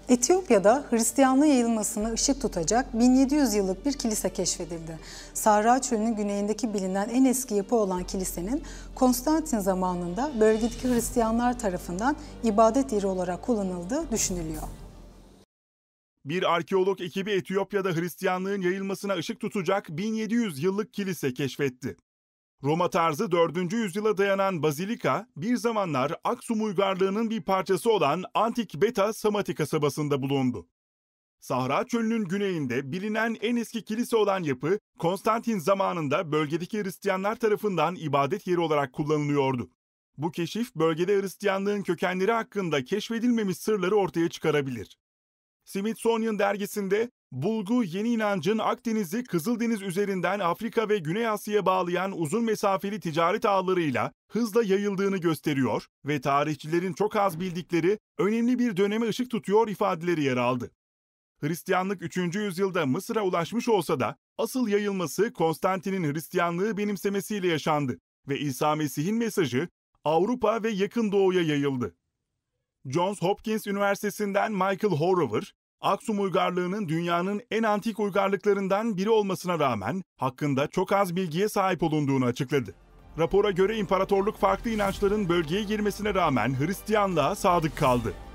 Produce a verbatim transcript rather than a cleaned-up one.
Etiyopya'da Hristiyanlığı yayılmasına ışık tutacak bin yedi yüz yıllık bir kilise keşfedildi. Sahra Çölü'nün güneyindeki bilinen en eski yapı olan kilisenin Konstantin zamanında bölgedeki Hristiyanlar tarafından ibadet yeri olarak kullanıldığı düşünülüyor. Bir arkeolog ekibi Etiyopya'da Hristiyanlığın yayılmasına ışık tutacak bin yedi yüz yıllık kilise keşfetti. Roma tarzı dördüncü yüzyıla dayanan bazilika, bir zamanlar Aksum uygarlığının bir parçası olan antik Beta Samati kasabasında bulundu. Sahra Çölü'nün güneyinde bilinen en eski kilise olan yapı, Konstantin zamanında bölgedeki Hristiyanlar tarafından ibadet yeri olarak kullanılıyordu. Bu keşif, bölgede Hristiyanlığın kökenleri hakkında keşfedilmemiş sırları ortaya çıkarabilir. Smithsonian dergisinde, bulgu yeni inancın Akdeniz'i Kızıldeniz üzerinden Afrika ve Güney Asya'ya bağlayan uzun mesafeli ticaret ağlarıyla hızla yayıldığını gösteriyor ve tarihçilerin çok az bildikleri önemli bir döneme ışık tutuyor ifadeleri yer aldı. Hristiyanlık üçüncü yüzyılda Mısır'a ulaşmış olsa da asıl yayılması Konstantin'in Hristiyanlığı benimsemesiyle yaşandı ve İsa Mesih'in mesajı Avrupa ve Yakın Doğu'ya yayıldı. Johns Hopkins Üniversitesi'nden Michael Horrover, Aksum uygarlığının dünyanın en antik uygarlıklarından biri olmasına rağmen hakkında çok az bilgiye sahip olunduğunu açıkladı. Rapora göre imparatorluk farklı inançların bölgeye girmesine rağmen Hristiyanlığa sadık kaldı.